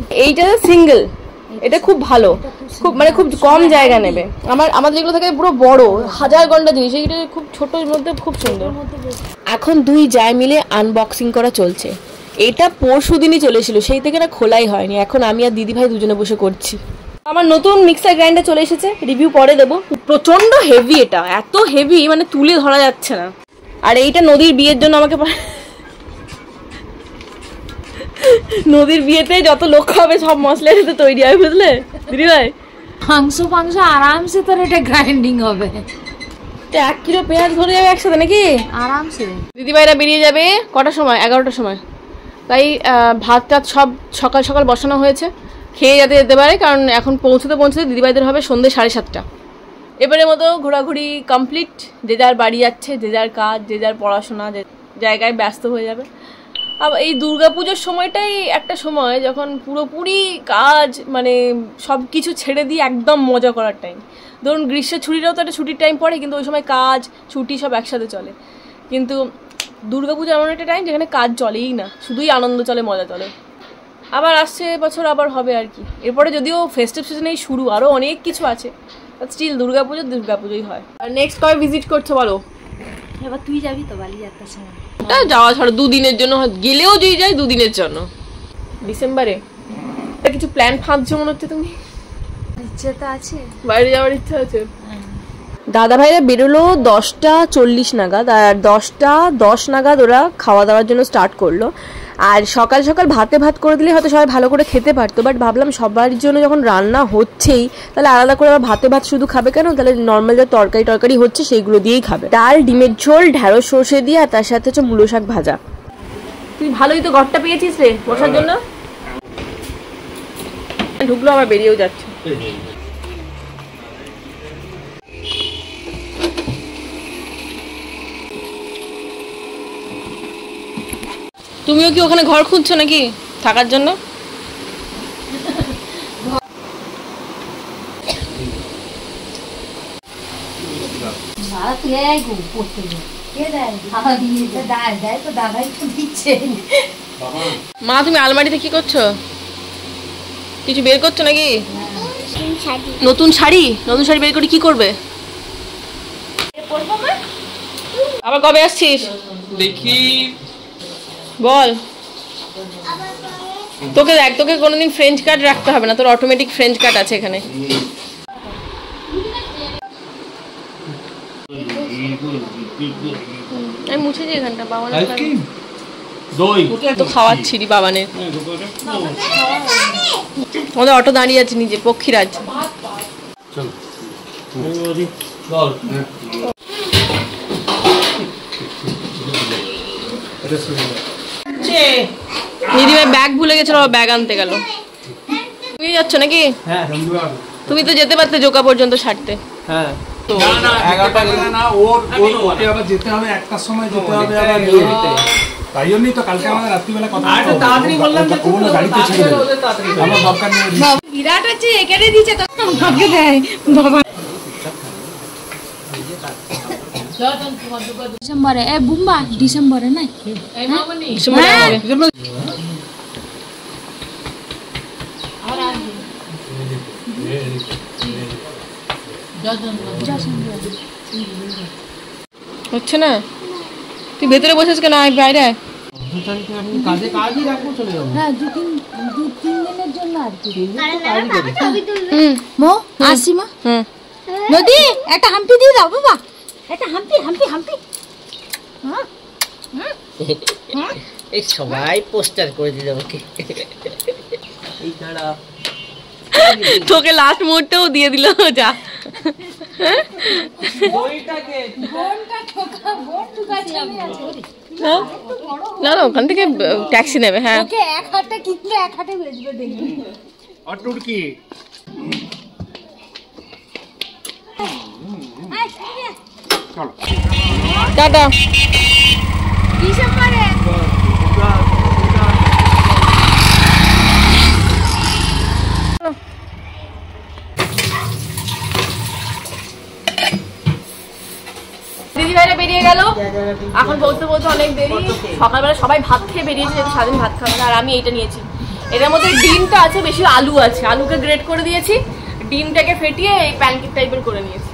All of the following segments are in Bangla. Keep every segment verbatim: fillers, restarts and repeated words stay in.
এইটা সিঙ্গেল, এটা খুব ভালো, খুব মানে খুব কম জায়গা নেবে। আমার আমাদের যেগুলো থাকে পুরো বড় হাজার ঘন্টা জিনিস, এইটা খুব ছোটোর মধ্যে খুব সুন্দর। এখন দুই জায় মিলে আনবক্সিং করা চলছে। এটা পরশু দিনই চলেছিল, সেই থেকে না খোলাই হয়নি। এখন আমি আর দিদি ভাই দুজনে বসে করছি। আমার নতুন মিক্সার গ্রাইন্ডার চলে এসেছে, রিভিউ পরে দেবো। প্রচন্ড হেভি, এটা এত হেভি মানে তুলে ধরা যাচ্ছে না। আর এইটা নদীর বিয়ের জন্য আমাকে, নদীর বিয়েতে যত লোক হবে সব মশলা এতে তৈরি হয়, বুঝলে দিদি ভাই? মাংস মাংস আরামসে তোর এটা গ্রাইন্ডিং হবে। এক কিলো পেঁয়াজ ধরে যাবে একসাথে নাকি? আরামসে। দিদি ভাইরা বেরিয়ে যাবে কটার সময়? এগারোটার সময়। তাই ভাত টাত সব সকাল সকাল বসানো হয়েছে, খেয়ে যাতে যেতে পারে। কারণ এখন পৌঁছতে পৌঁছতে দিদিভাইদের হবে সন্ধ্যে সাড়ে সাতটা। এবারের মতো ঘোরাঘুরি কমপ্লিট। যে যার বাড়ি যাচ্ছে, যে যার কাজ, যে যার পড়াশোনা, যে জায়গায় ব্যস্ত হয়ে যাবে। আবার এই দুর্গাপুজোর সময়টাই একটা সময় যখন পুরোপুরি কাজ মানে সব কিছু ছেড়ে দিয়ে একদম মজা করার টাইম। ধরুন গ্রীষ্মের ছুটিটাও তো একটা ছুটির টাইম পড়ে, কিন্তু ওই সময় কাজ ছুটি সব একসাথে চলে। কিন্তু দুর্গাপুজো এমন একটা টাইম যেখানে কাজ চলেই না, শুধুই আনন্দ চলে, মজা চলে। আবার আসছে বছর আবার হবে আর কি। এরপরে যদিও ফেস্টিভ সিজনেই শুরু, আরও অনেক কিছু আছে, স্টিল দুর্গাপুজো দুর্গাপুজোই হয়। আর নেক্সট কবে ভিজিট করছো বলো? এবার তুই যাবি তো বালিযাত্রার সময়? ওটা যাওয়া ছাড়া দুদিনের জন্য, গেলেও যদি যাই দুদিনের জন্য। ডিসেম্বরে কিছু প্ল্যান ফাঁদছো মনে হচ্ছে তুমি? ইচ্ছে তো আছে, বাইরে যাওয়ার ইচ্ছা আছে। দাদা ভাইরা বেরোলো দশটা চল্লিশ নাগাদ, আর দশটা দশ নাগাদ ওরা খাওয়া দাওয়ার জন্য স্টার্ট করলো। আর সকাল সকাল ভাতে ভাত করে দিলে হয়তো সবাই ভালো করে খেতে পারতো, বাট ভাবলাম সবার জন্য যখন রান্না হচ্ছেই তাহলে আলাদা করে আবার ভাতে ভাত শুধু খাবে কেন, তাহলে নর্মাল যা তরকারি টরকারি হচ্ছে সেইগুলো দিয়েই খাবে। ডাল, ডিমের ঝোল, ঢ্যাঁড়স সর্ষে দিয়ে, আর তার সাথে হচ্ছে মূলো শাক ভাজা। তুই ভালোই তো ঘরটা পেয়েছিস রে বসার জন্য। ঢুকলো আবার বেরিয়েও যাচ্ছে। তুমিও কি ওখানে ঘর খুঁজছো নাকি থাকার জন্য? মা তুমি আলমারিতে কি করছো? কিছু বের করছো নাকি? নতুন শাড়ি? নতুন শাড়ি বের করে কি করবে? আবার কবে আসছিস? দেখি বল। তোকে দেখ, তোকে কোনোদিন ফ্রেঞ্চ কাট রাখতে হবে না, তোর অটোমেটিক ফ্রেঞ্চ কাট আছে এখানে। আমি মুছেছি এখানটা, বাবানের তো খাওয়াচ্ছি বাবানের। আমাদের অটো দাঁড়িয়ে আছে নিজে, পক্ষীরাজ। দিদিভাই ব্যাগ ভুলে গেছিল, ব্যাগ আনতে গেল। তুমি যাচ্ছ নাকি? তুমি তো যেতে পারতে জোকা পর্যন্ত ছাড়তে। হ্যাঁ তাই জন্যই তো কালকে আমাদের রাত্রিবেলা কথা তাড়াতাড়ি বললাম যে কোনো গাড়িতে ছিল আমার দরকার নেই। বিরাট হচ্ছে এখানে দিয়েছে তো আমাকে দেয় বাবা। ডিসেম্বরে এ বুম্বা ডিসেম্বরে নাই এই মামনি ডিসেম্বরে ডিসেম্বর আর আজ হচ্ছে না। তুই ভেতরে বসেছিস কেন? আয় বাইরে আয়। কাজে কাজই রাখবো, চলে যাবো। হ্যাঁ দু তিন দু তিন দিনের জন্য আর কি। হুম মো আসি মা। হুম নদী একটা হাম্পি দিয়ে দাও বাবা, একটা হাম্পি হাম্পি হাম্পি। হ্যাঁ এই সবাই পোস্টার করে দিল ওকে। এই ছাড়া তোকে লাস্ট মুহূর্তেও দিয়ে দিল যা। না না ওখান থেকে ট্যাক্সি নেবে। হ্যাঁ ওকে এক হাতে কিনলে এক হাতে বেচবে দেখবি। আর টুরকি চলো টাটা। ডিসেম্বরে দিদিভাইরা বেরিয়ে গেল, এখন বলতে বলতে অনেক দেরি। সকালবেলা সবাই ভাত খেয়ে বেরিয়েছে, যেহেতু সারাদিন ভাত খাবে না। আর আমি এইটা নিয়েছি, এটার মধ্যে ডিমটা আছে, বেশি আলু আছে, আলুকে গ্রেট করে দিয়েছি, ডিমটাকে ফেটিয়ে এই প্যানকেক টাইপের করে নিয়েছি।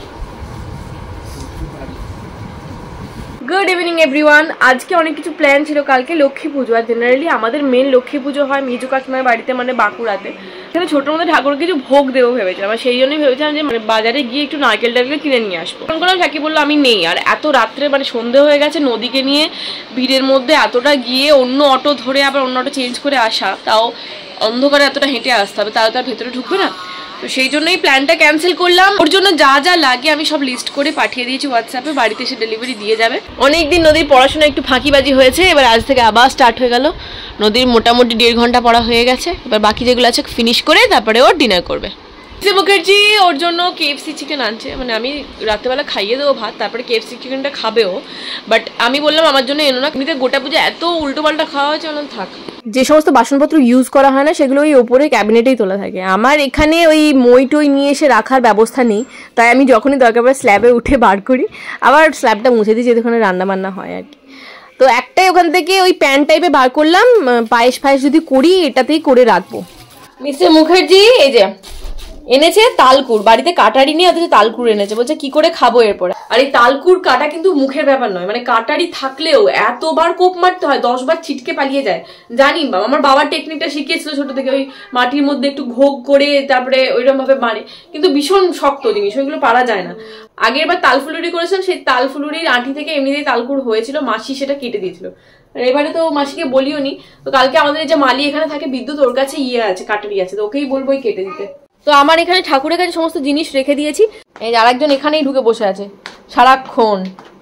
Good evening everyone. আজকে অনেক কিছু প্ল্যান ছিল, কালকে লক্ষ্মী পুজো, আর জেনারেলি আমাদের মেন লক্ষ্মী পুজো হয় মিজু কাকিমার বাড়িতে, মানে বাঁকুড়াতে। সেখানে ছোটোর মধ্যে ঠাকুর কিছু ভোগ দেবো ভেবেছিলাম, আর সেই জন্যই ভেবেছিলাম যে মানে বাজারে গিয়ে একটু নারকেল টারকেল কিনে নিয়ে আসবো। ফোন করলাম, কাকি বললো আমি নেই, আর এত রাত্রে মানে সন্ধে হয়ে গেছে, নদীকে নিয়ে ভিড়ের মধ্যে এতটা গিয়ে অন্য অটো ধরে আবার অন্য অটো চেঞ্জ করে আসা, তাও অন্ধকারে এতটা হেঁটে আসতে হবে, তাও তার ভেতরে ঢুকবে না। তো সেই জন্যই প্ল্যানটা ক্যান্সেল করলাম। ওর জন্য যা যা লাগে আমি সব লিস্ট করে পাঠিয়ে দিয়েছি হোয়াটসঅ্যাপে, বাড়িতে এসে ডেলিভারি দিয়ে যাবে। অনেকদিন নদীর পড়াশোনা একটু ফাঁকিবাজি হয়েছে, এবার আজ থেকে আবার স্টার্ট হয়ে গেল। নদীর মোটামুটি দেড় ঘন্টা পড়া হয়ে গেছে, এবার বাকি যেগুলো আছে ফিনিশ করে তারপরে ওর ডিনার করবে। মুখার্জি ওর জন্য কেএফসি চিকেন আনছে, মানে আমি রাত্রেবেলা খাইয়ে দেবো ভাত, তারপরে কেএফসি চিকেনটা খাবেও, বাট আমি বললাম আমার জন্য এনো না, এমনিতে গোটা পুজো এত উল্টো পাল্টা খাওয়া হয়েছে, বললাম থাক। যে সমস্ত বাসনপত্র ইউজ করা হয় না সেগুলো ওই ওপরে ক্যাবিনেটেই তোলা থাকে। আমার এখানে ওই মই টই নিয়ে এসে রাখার ব্যবস্থা নেই, তাই আমি যখনই দরকার পড়ে স্ল্যাবে উঠে বার করি, আবার স্ল্যাবটা মুছে দিই, যেহেতু ওখানে রান্না বান্না হয় আর কি। তো একটাই ওখান থেকে ওই প্যান টাইপে বার করলাম, পায়েস ফায়েস যদি করি এটাতেই করে রাখবো। মিস্টার মুখার্জি এই যে এনেছে তালকুড়, বাড়িতে কাটারি নিয়ে অথচ তালকুড় এনেছে, বলছে কি করে খাবো এরপরে। আর এই তালকুড় কাটা কিন্তু মুখের ব্যাপার নয়, মানে কাটারি থাকলেও এতবার কোপ মারতে হয়, দশ বার ছিটকে পালিয়ে যায়। জানি বাবা, আমার বাবার টেকনিকটা শিখিয়েছিল ছোট থেকে, ওই মাটির মধ্যে একটু ঘোগ করে তারপরে ওইরকম ভাবে মারে, কিন্তু ভীষণ শক্ত জিনিস, ওইগুলো পারা যায় না। আগের বার তালফুলুরি করেছিলাম, সেই তালফুলুরির আঁটি থেকে এমনিতেই তালকুড় হয়েছিল, মাসি সেটা কেটে দিয়েছিল। এবারে তো মাসিকে বলিও নি, তো কালকে আমাদের যে মালি এখানে থাকে বিদ্যুৎ, ওর কাছে ইয়ে আছে, কাটারি আছে, তো ওকেই বলবো কেটে দিতে। তো আমার এখানে ঠাকুরের কাছে সমস্ত জিনিস রেখে দিয়েছি। এই আর একজন এখানেই ঢুকে বসে আছে সারাক্ষণ।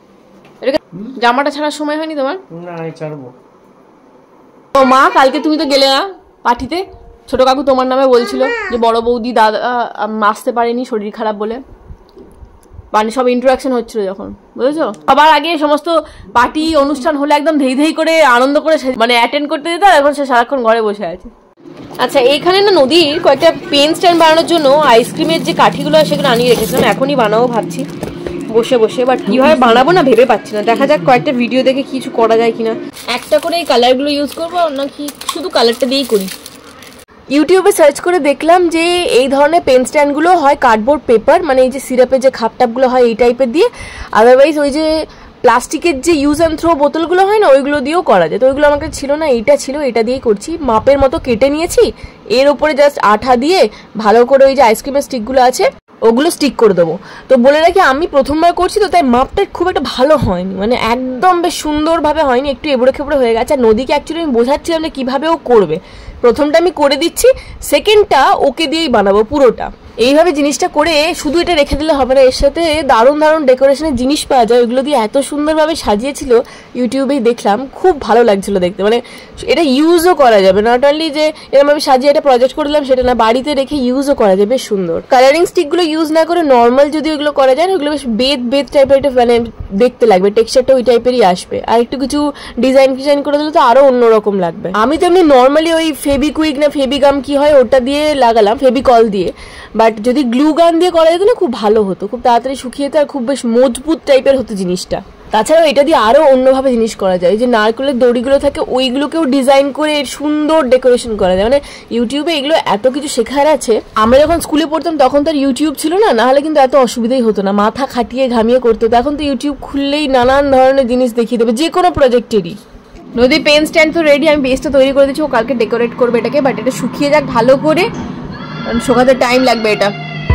জামাটা ছাড়ার সময় হয়নি তোমার? না ছাড়বো। ও মা, কালকে তুমি তো গেলে না পার্টিতে, ছোট কাকু তোমার নামে বলছিল যে বড় বৌদি দাদা আসতে পারেনি শরীর খারাপ বলে, মানে সব ইন্টারাকশন হচ্ছিল যখন, বুঝেছো? সবার আগে সমস্ত পার্টি অনুষ্ঠান হলে একদম ধেই ধেই করে আনন্দ করে মানে অ্যাটেন্ড করতে দিত, এখন সে সারাক্ষণ ঘরে বসে আছে। আচ্ছা, এইখানে না নদীর কয়েকটা পেন স্ট্যান্ড বানানোর জন্য আইসক্রিমের যে কাঠিগুলো হয় সেগুলো আনিয়ে রেখেছিলাম, এখনই বানাবো ভাবছি বসে বসে, বাট কিভাবে বানাবো না ভেবে পাচ্ছি না। দেখা যাক কয়েকটা ভিডিও দেখে কিছু করা যায় কিনা। একটা করে এই কালারগুলো ইউজ করবো নাকি শুধু কালারটা দিয়েই করি? ইউটিউবে সার্চ করে দেখলাম যে এই ধরনের পেন স্ট্যান্ডগুলো হয় কার্ডবোর্ড পেপার, মানে এই যে সিরাপের যে খাপ টাপগুলো হয় এই টাইপের দিয়ে, আদারওয়াইজ ওই যে প্লাস্টিকের যে ইউজ অ্যান্ড থ্রো বোতলগুলো হয় না ওইগুলো দিয়েও করা যায়। তো ওইগুলো আমাকে ছিল না, এইটা ছিল, এটা দিয়েই করছি। মাপের মতো কেটে নিয়েছি, এর ওপরে জাস্ট আঠা দিয়ে ভালো করে ওই যে আইসক্রিমের স্টিকগুলো আছে ওগুলো স্টিক করে দেবো। তো বলে রাখি আমি প্রথমবার করছি, তো তাই মাপটা খুব একটা ভালো হয়নি, মানে একদম বেশ সুন্দরভাবে হয়নি, একটু এবড়ে খেবড়ে হয়ে গেছে। আর নদীকে অ্যাকচুয়ালি আমি বোঝাচ্ছিলাম যে কীভাবে ও করবে। প্রথমটা আমি করে দিচ্ছি, সেকেন্ডটা ওকে দিয়েই বানাবো পুরোটা। এইভাবে জিনিসটা করে শুধু এটা রেখে দিলে হবে না, এর সাথে দারুণ দারুণ ডেকোরেশনের জিনিস পাওয়া যায়, ওইগুলো দিয়ে এত সুন্দরভাবে সাজিয়েছিল, ইউটিউবেই দেখলাম, খুব ভালো লাগছিল দেখতে। মানে এটা ইউজও করা যাবে, নট অনলি যে এরকমভাবে সাজিয়ে একটা প্রজেক্ট করে দিলাম সেটা না, বাড়িতে রেখে ইউজও করা যাবে, বেশ সুন্দর। কালারিং স্টিকগুলো ইউজ না করে নর্মাল যদি ওইগুলো করা যায়, ওইগুলো বেশ বেদ বেদ টাইপের একটা মানে দেখতে লাগবে, টেক্সচারটা ওই টাইপেরই আসবে। আর একটু কিছু ডিজাইন ফিজাইন করে দিলে তো আরো অন্যরকম লাগবে। আমি তো এমনি নর্মালি ওই ফেবিকুইক না ফেবিগাম কি হয় ওটা দিয়ে লাগালাম, ফেবিকল দিয়ে, বাট যদি গ্লু গান দিয়ে করা যেত না খুব ভালো হতো, খুব তাড়াতাড়ি শুকিয়ে যেত আর খুব বেশ মজবুত টাইপের হতো জিনিসটা। তাছাড়াও এটা দিয়ে আরো অন্যভাবে জিনিস করা যায়, যে নারকেলের দড়িগুলো থাকে ওইগুলোকেও ডিজাইন করে সুন্দর ডেকোরেশন করা যায়। মানে ইউটিউবে এগুলো এত কিছু শেখার আছে। আমরা যখন স্কুলে পড়তাম তখন তো আর ইউটিউব ছিল না, নাহলে কিন্তু এত অসুবিধাই হতো না, মাথা খাটিয়ে ঘামিয়ে করতে হতো। এখন তো ইউটিউব খুললেই নানান ধরনের জিনিস দেখিয়ে দেবে যে কোনো প্রজেক্টেরই। নদী পেন স্ট্যান্ড তো রেডি, আমি বেসটা তৈরি করে দিচ্ছি, ও কালকে ডেকোরেট করবে এটাকে, বাট এটা শুকিয়ে যাক ভালো করে, শুকাতে টাইম লাগবে এটা।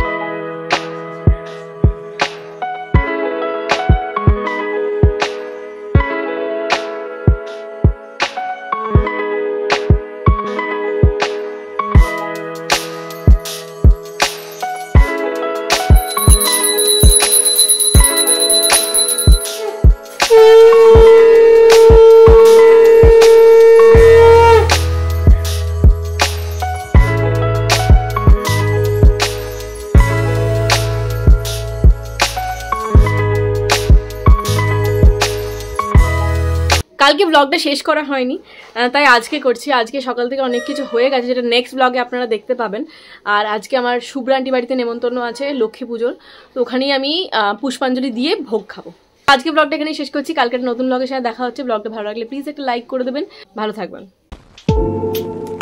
কালকে ব্লগটা শেষ করা হয়নি, তাই আজকে করছি। আজকে সকাল থেকে অনেক কিছু হয়ে গেছে, যেটা নেক্সট ব্লগে আপনারা দেখতে পাবেন। আর আজকে আমার শুভ্রান্টি বাড়িতে নেমন্তন্ন আছে লক্ষ্মী পুজোর, তো ওখানেই আমি পুষ্পাঞ্জলি দিয়ে ভোগ খাবো। আজকে ব্লগটা এখানেই শেষ করছি, কালকে নতুন ব্লগের সাথে দেখা হচ্ছে। ব্লগটা ভালো লাগলে প্লিজ একটা লাইক করে দেবেন, ভালো থাকবেন।